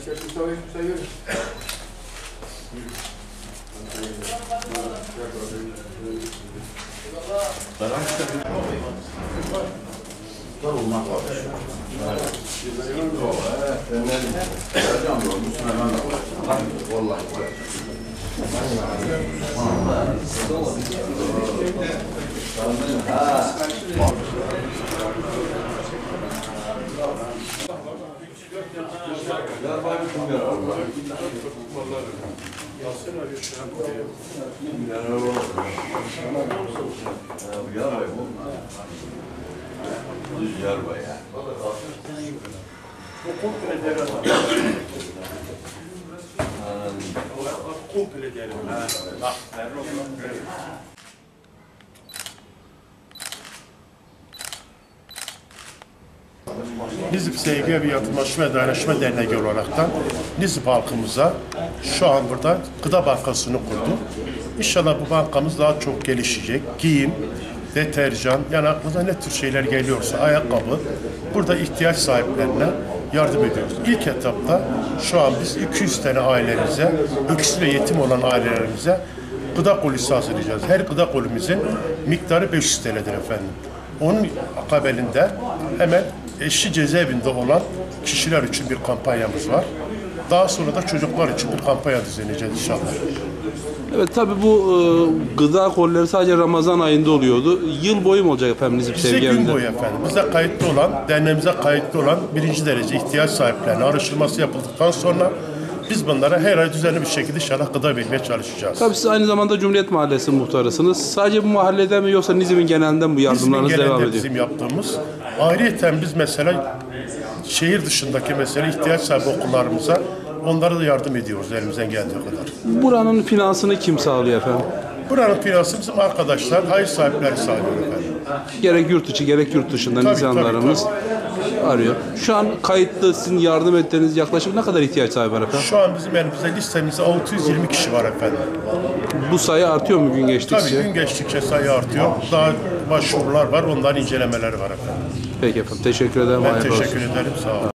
Nizip Sevgi ve Yardımlaşma ve Dayanışma Derneği olaraktan Nizip halkımıza şu an burada gıda bankasını kurduk. İnşallah bu bankamız daha çok gelişecek. Giyim, deterjan, yani aklınıza ne tür şeyler geliyorsa, ayakkabı, burada ihtiyaç sahiplerine yardım ediyoruz. İlk etapta şu an biz 200 tane ailemize, öksüz ve yetim olan ailelerimize gıda kolisi hazırlayacağız. Her gıda kolimizin miktarı 500 TL'dir efendim. Onun akabelinde hemen eşi cezaevinde olan kişiler için bir kampanyamız var. Daha sonra da çocuklar için bir kampanya düzenleyeceğiz inşallah. Evet, tabii bu gıda kolileri sadece Ramazan ayında oluyordu. Yıl boyu mu olacak efendim Nizip Sevgi Bize Evi'nde? gün boyu efendim. Bize kayıtlı olan, derneğimize kayıtlı olan birinci derece ihtiyaç sahiplerine araştırması yapıldıktan sonra biz bunlara her ay düzenli bir şekilde inşallah gıda vermeye çalışacağız. Tabii siz aynı zamanda Cumhuriyet Mahallesi muhtarısınız. Sadece bu mahallede mi yoksa Nizip'in genelinde mi bu yardımlarınız devam ediyor? Bizim yaptığımız. Ayrıyeten biz mesela şehir dışındaki mesela ihtiyaç sahibi okullarımıza onlara da yardım ediyoruz elimizden geldiği kadar. Buranın finansını kim sağlıyor efendim? Buranın finansı bizim arkadaşlar, hayır sahipleri sağlıyor efendim. Gerek yurt içi gerek yurt dışından insanlarımız arıyor. Şu an kayıtlı sizin yardım ettiğiniz yaklaşık ne kadar ihtiyaç sahibi var efendim? Şu an bizim elimizde listemizde 620 kişi var efendim. Bu sayı artıyor mu gün geçtikçe? Tabii gün geçtikçe sayı artıyor. Daha başvurular var, onların incelemeleri var efendim. Peki efendim, teşekkür ederim. Ben teşekkür ederim, sağ olun.